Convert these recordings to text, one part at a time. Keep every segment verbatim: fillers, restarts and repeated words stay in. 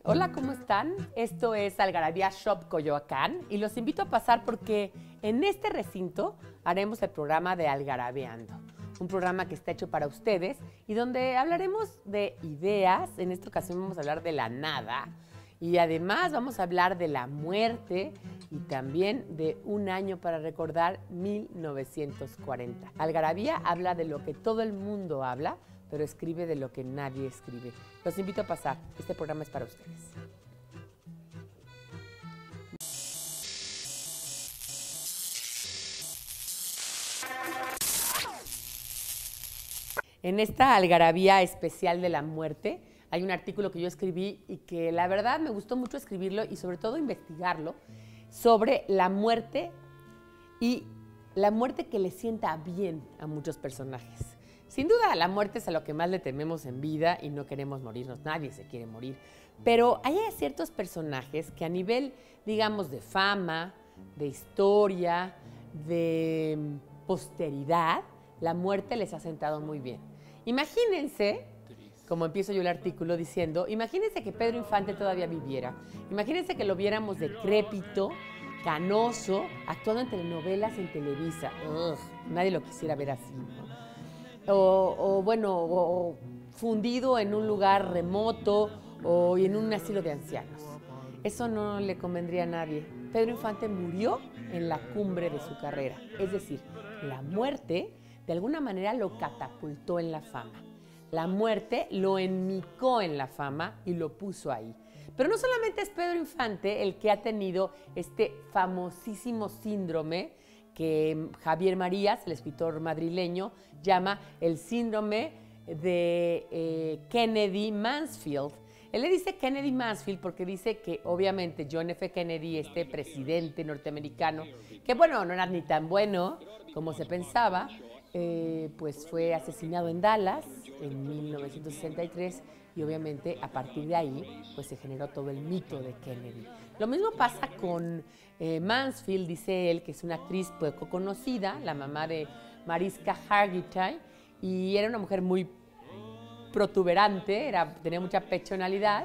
Hola, ¿cómo están? Esto es Algarabía Shop Coyoacán y los invito a pasar porque en este recinto haremos el programa de Algarabeando, un programa que está hecho para ustedes y donde hablaremos de ideas. En esta ocasión vamos a hablar de la nada y además vamos a hablar de la muerte y también de un año para recordar mil novecientos cuarenta. Algarabía habla de lo que todo el mundo habla, pero escribe de lo que nadie escribe. Los invito a pasar. Este programa es para ustedes. En esta algarabía especial de la muerte, hay un artículo que yo escribí y que la verdad me gustó mucho escribirlo y sobre todo investigarlo sobre la muerte y la muerte que le sienta bien a muchos personajes. Sin duda, la muerte es a lo que más le tememos en vida y no queremos morirnos. Nadie se quiere morir. Pero hay ciertos personajes que a nivel, digamos, de fama, de historia, de posteridad, la muerte les ha sentado muy bien. Imagínense, como empiezo yo el artículo diciendo, imagínense que Pedro Infante todavía viviera. Imagínense que lo viéramos decrépito, canoso, actuando en telenovelas en Televisa. Ugh, nadie lo quisiera ver así, ¿no? O, o bueno, o fundido en un lugar remoto o en un asilo de ancianos. Eso no le convendría a nadie. Pedro Infante murió en la cumbre de su carrera. Es decir, la muerte de alguna manera lo catapultó en la fama. La muerte lo enmicó en la fama y lo puso ahí. Pero no solamente es Pedro Infante el que ha tenido este famosísimo síndrome que Javier Marías, el escritor madrileño, llama el síndrome de eh, Kennedy-Mansfield. Él le dice Kennedy-Mansfield porque dice que obviamente John F. Kennedy, este presidente norteamericano, que bueno, no era ni tan bueno como se pensaba, eh, pues fue asesinado en Dallas en mil novecientos sesenta y tres y obviamente a partir de ahí pues se generó todo el mito de Kennedy. Lo mismo pasa con eh, Mansfield, dice él, que es una actriz poco conocida, la mamá de Mariska Hargitay, y era una mujer muy protuberante, era, tenía mucha pechonalidad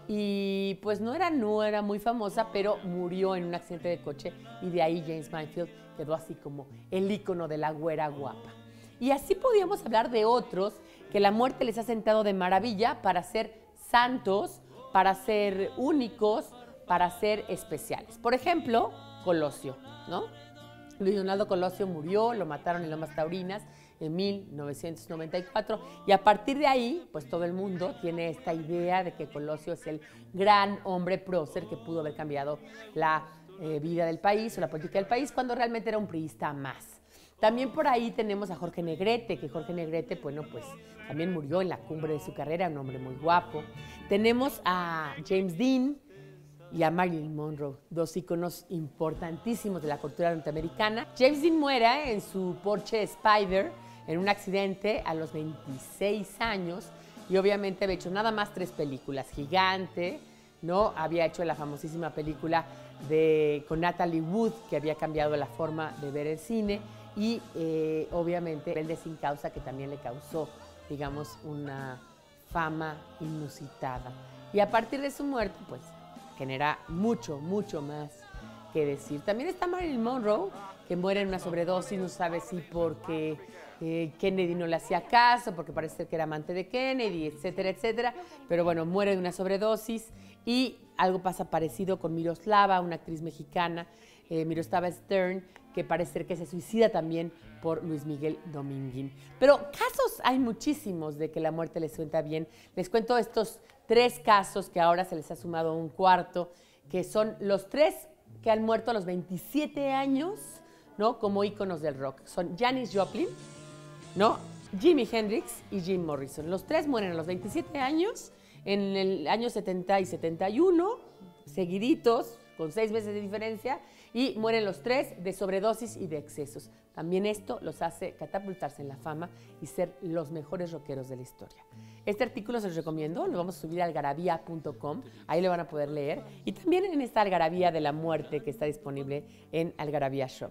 y pues no era, no era muy famosa, pero murió en un accidente de coche y de ahí James Mansfield quedó así como el ícono de la güera guapa. Y así podíamos hablar de otros que la muerte les ha sentado de maravilla para ser santos, para ser únicos, para ser especiales. Por ejemplo, Colosio, ¿no? Luis Donaldo Colosio murió, lo mataron en Lomas Taurinas en mil novecientos noventa y cuatro y a partir de ahí, pues todo el mundo tiene esta idea de que Colosio es el gran hombre prócer que pudo haber cambiado la eh, vida del país o la política del país cuando realmente era un priista más. También por ahí tenemos a Jorge Negrete, que Jorge Negrete, bueno, pues también murió en la cumbre de su carrera, un hombre muy guapo. Tenemos a James Dean y a Marilyn Monroe, dos íconos importantísimos de la cultura norteamericana. James Dean muere en su Porsche Spider en un accidente a los veintiséis años y obviamente había hecho nada más tres películas. Gigante, ¿no? Había hecho la famosísima película de, con Natalie Wood, que había cambiado la forma de ver el cine, y eh, obviamente Rebelde sin Causa, que también le causó, digamos, una fama inusitada. Y a partir de su muerte, pues, genera mucho, mucho más que decir. También está Marilyn Monroe, que muere en una sobredosis, no sabe si porque eh, Kennedy no le hacía caso, porque parece que era amante de Kennedy, etcétera, etcétera. Pero bueno, muere de una sobredosis y algo pasa parecido con Miroslava, una actriz mexicana, eh, Miroslava Stern, que parece ser que se suicida también por Luis Miguel Dominguín. Pero casos hay muchísimos de que la muerte les suelta bien. Les cuento estos tres casos que ahora se les ha sumado un cuarto, que son los tres que han muerto a los veintisiete años, ¿no? Como íconos del rock. Son Janis Joplin, ¿no? Jimi Hendrix y Jim Morrison. Los tres mueren a los veintisiete años, en el año setenta y setenta y uno, seguiditos, con seis meses de diferencia, y mueren los tres de sobredosis y de excesos. También esto los hace catapultarse en la fama y ser los mejores rockeros de la historia. Este artículo se los recomiendo, lo vamos a subir a algarabía punto com, ahí lo van a poder leer, y también en esta Algarabía de la Muerte que está disponible en Algarabía Shop.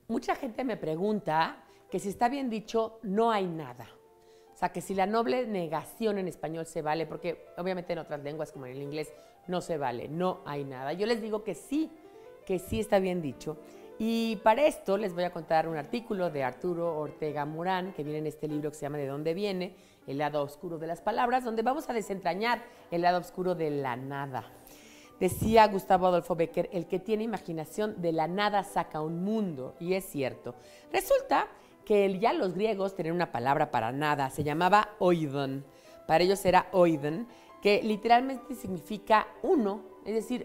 mucha gente me pregunta que si está bien dicho, no hay nada. O sea, que si la noble negación en español se vale, porque obviamente en otras lenguas como en el inglés no se vale, no hay nada. Yo les digo que sí, que sí está bien dicho. Y para esto les voy a contar un artículo de Arturo Ortega Morán, que viene en este libro que se llama ¿De dónde viene? El lado oscuro de las palabras, donde vamos a desentrañar el lado oscuro de la nada. Decía Gustavo Adolfo Bécquer, el que tiene imaginación de la nada saca un mundo, y es cierto. Resulta que ya los griegos tenían una palabra para nada, se llamaba oidon. Para ellos era oidon, que literalmente significa uno, es decir,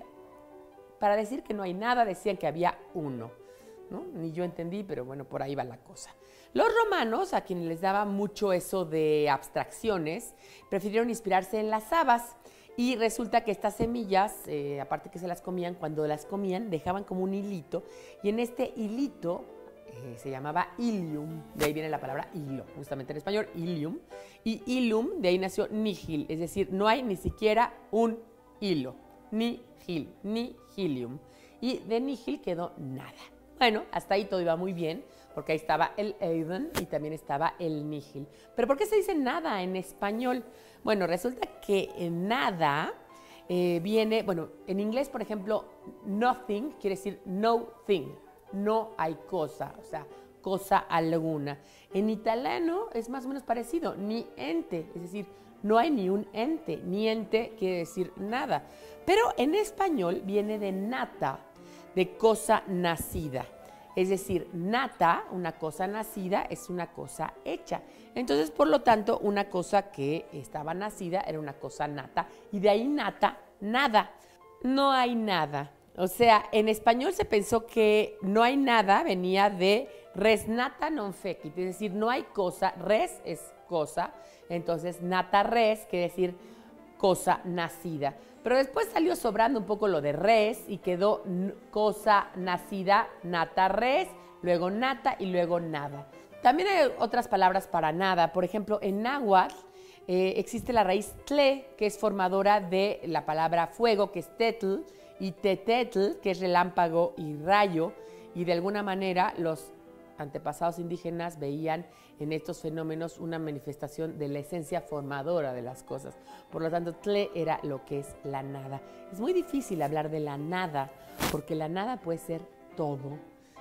para decir que no hay nada decían que había uno, ¿no? Ni yo entendí, pero bueno, por ahí va la cosa. Los romanos, a quienes les daba mucho eso de abstracciones, prefirieron inspirarse en las habas. Y resulta que estas semillas, eh, aparte que se las comían, cuando las comían dejaban como un hilito, y en este hilito eh, se llamaba ilium, de ahí viene la palabra hilo, justamente en español, ilium, y ilum, de ahí nació nihil, es decir, no hay ni siquiera un hilo, nihil, nihilium, y de nihil quedó nada. Bueno, hasta ahí todo iba muy bien, porque ahí estaba el eidon y también estaba el nihil. ¿Pero por qué se dice nada en español? Bueno, resulta que nada eh, viene, bueno, en inglés, por ejemplo, nothing quiere decir no thing, no hay cosa, o sea, cosa alguna. En italiano es más o menos parecido, ni ente, es decir, no hay ni un ente, ni ente quiere decir nada. Pero en español viene de nata, de cosa nacida. Es decir, nata, una cosa nacida, es una cosa hecha. Entonces, por lo tanto, una cosa que estaba nacida era una cosa nata. Y de ahí nata, nada. No hay nada. O sea, en español se pensó que no hay nada venía de res nata non fecit. Es decir, no hay cosa, res es cosa. Entonces, nata res quiere decir cosa nacida. Pero después salió sobrando un poco lo de res y quedó cosa nacida, nata res, luego nata y luego nada. También hay otras palabras para nada. Por ejemplo, en náhuatl eh, existe la raíz tle, que es formadora de la palabra fuego, que es tetl, y tetetl, que es relámpago y rayo. Y de alguna manera los antepasados indígenas veían en estos fenómenos una manifestación de la esencia formadora de las cosas. Por lo tanto, tle era lo que es la nada. Es muy difícil hablar de la nada, porque la nada puede ser todo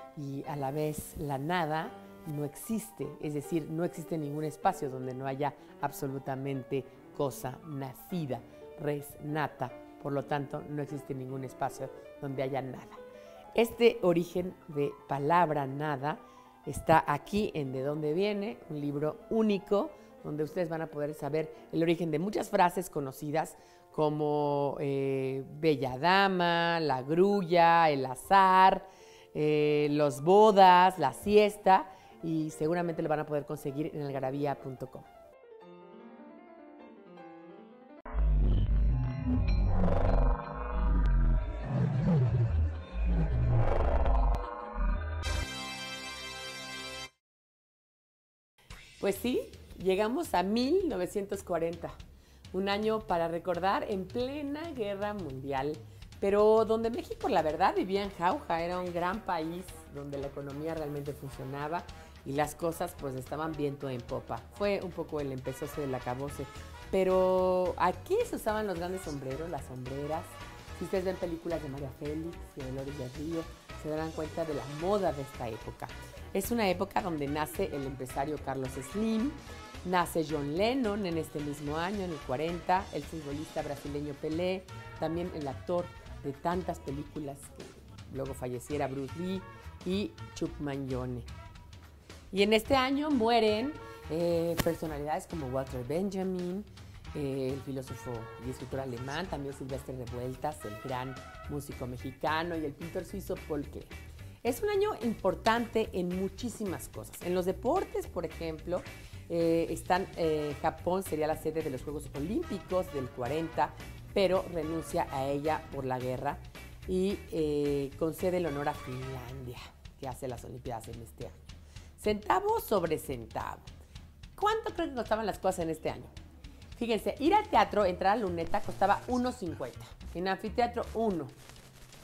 y a la vez la nada no existe. Es decir, no existe ningún espacio donde no haya absolutamente cosa nacida, res nata. Por lo tanto, no existe ningún espacio donde haya nada. Este origen de palabra nada está aquí en De dónde viene, un libro único donde ustedes van a poder saber el origen de muchas frases conocidas como eh, Bella Dama, la grulla, el azar, eh, los bodas, la siesta, y seguramente lo van a poder conseguir en algarabía punto com. Pues sí, llegamos a mil novecientos cuarenta, un año para recordar en plena guerra mundial, pero donde México, la verdad, vivía en jauja, era un gran país donde la economía realmente funcionaba y las cosas pues estaban viento en popa. Fue un poco el empezóse del acabose, pero aquí se usaban los grandes sombreros, las sombreras. Si ustedes ven películas de María Félix y de Dolores del Río, se darán cuenta de la moda de esta época. Es una época donde nace el empresario Carlos Slim, nace John Lennon en este mismo año, en el cuarenta, el futbolista brasileño Pelé, también el actor de tantas películas que luego falleciera Bruce Lee, y Chuck Mangione. Y en este año mueren eh, personalidades como Walter Benjamin, eh, el filósofo y escritor alemán, también Silvestre Revueltas, el gran músico mexicano, y el pintor suizo Paul Klee. Es un año importante en muchísimas cosas. En los deportes, por ejemplo, eh, están, eh, Japón sería la sede de los Juegos Olímpicos del cuarenta, pero renuncia a ella por la guerra y eh, concede el honor a Finlandia, que hace las Olimpiadas en este año. Centavo sobre centavo. ¿Cuánto creen que costaban las cosas en este año? Fíjense, ir al teatro, entrar a Luneta, costaba uno cincuenta. En anfiteatro, uno.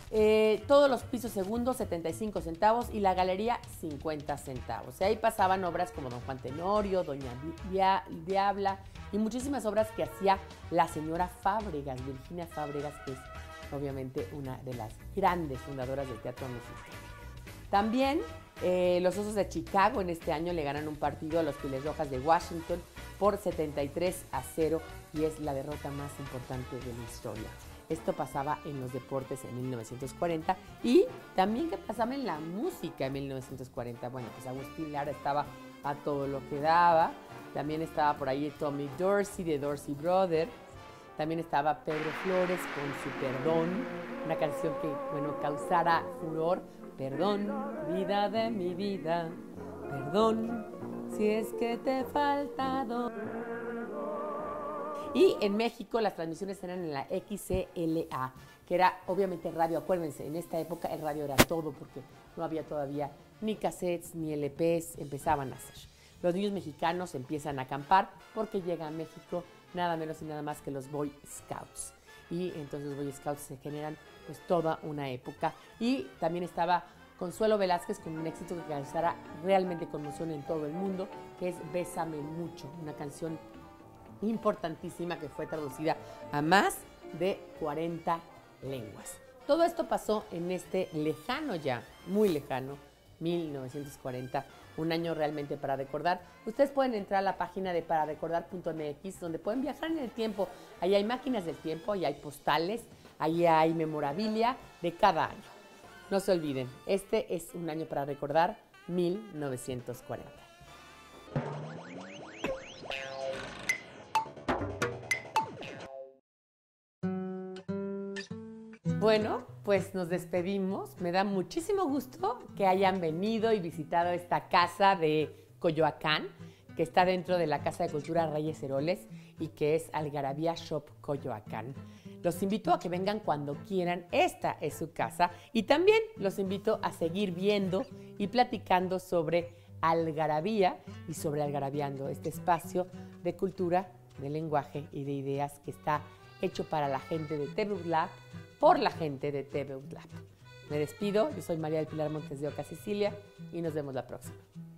Eh, todos los pisos segundos, setenta y cinco centavos, y la galería, cincuenta centavos. Y ahí pasaban obras como Don Juan Tenorio, Doña Dia- Diabla, y muchísimas obras que hacía la señora Fábregas, Virginia Fábregas, que es obviamente una de las grandes fundadoras del teatro mexicano. También eh, los Osos de Chicago en este año le ganan un partido a los Pieles Rojas de Washington por setenta y tres a cero, y es la derrota más importante de la historia. Esto pasaba en los deportes en mil novecientos cuarenta, y también que pasaba en la música en mil novecientos cuarenta. Bueno, pues Agustín Lara estaba a todo lo que daba. También estaba por ahí Tommy Dorsey de Dorsey Brothers. También estaba Pedro Flores con su Perdón, una canción que, bueno, causara furor. Perdón, vida de mi vida, perdón, si es que te he faltado. Y en México las transmisiones eran en la X C L A, que era obviamente radio. Acuérdense, en esta época el radio era todo, porque no había todavía ni cassettes ni L Ps, empezaban a hacer. Los niños mexicanos empiezan a acampar porque llega a México nada menos y nada más que los Boy Scouts. Y entonces los Boy Scouts se generan pues toda una época. Y también estaba Consuelo Velázquez con un éxito que causara realmente conmoción en todo el mundo, que es Bésame Mucho, una canción importantísima que fue traducida a más de cuarenta lenguas. Todo esto pasó en este lejano ya, muy lejano, mil novecientos cuarenta, un año realmente para recordar. Ustedes pueden entrar a la página de para recordar punto m x, donde pueden viajar en el tiempo. Ahí hay máquinas del tiempo, ahí hay postales, ahí hay memorabilia de cada año. No se olviden, este es un año para recordar, mil novecientos cuarenta. Bueno, pues nos despedimos. Me da muchísimo gusto que hayan venido y visitado esta casa de Coyoacán, que está dentro de la Casa de Cultura Reyes Heroles y que es Algarabía Shop Coyoacán. Los invito a que vengan cuando quieran. Esta es su casa. Y también los invito a seguir viendo y platicando sobre Algarabía y sobre Algarabiando, este espacio de cultura, de lenguaje y de ideas que está hecho para la gente de T V U Lab, por la gente de T V U Lab. Me despido, yo soy María del Pilar Montes de Oca, Sicilia, y nos vemos la próxima.